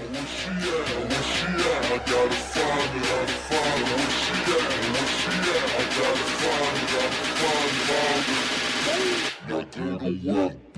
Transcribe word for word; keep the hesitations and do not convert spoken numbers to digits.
Where she at? Where she at? I gotta find her, I gotta find her. Where she at? Where she at? I gotta find her, I gotta find her. Now go to work.